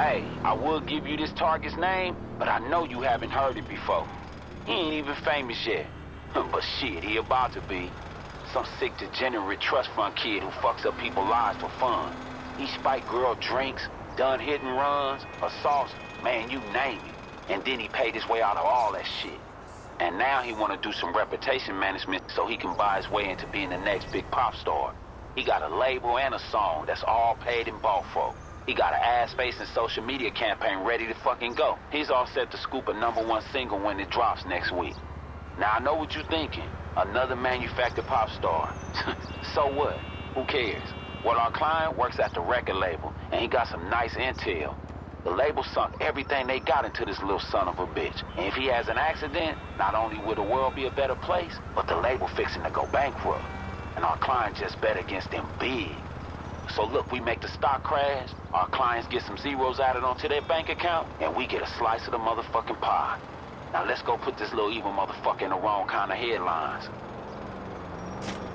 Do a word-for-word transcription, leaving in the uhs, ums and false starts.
Hey, I will give you this target's name, but I know you haven't heard it before. He ain't even famous yet. But shit, he about to be. Some sick, degenerate trust fund kid who fucks up people's lives for fun. He spiked girl drinks, done hit and runs, assaults, man, you name it. And then he paid his way out of all that shit. And now he wanna do some reputation management so he can buy his way into being the next big pop star. He got a label and a song that's all paid and bought for. He got an ass-facing social media campaign ready to fucking go. He's all set to scoop a number one single when it drops next week. Now I know what you're thinking. Another manufactured pop star. So what? Who cares? Well, our client works at the record label, and he got some nice intel. The label sunk everything they got into this little son of a bitch. And if he has an accident, not only will the world be a better place, but the label fixing to go bankrupt. And our client just bet against them big. So look, we make the stock crash, our clients get some zeros added onto their bank account, and we get a slice of the motherfucking pie. Now let's go put this little evil motherfucker in the wrong kind of headlines.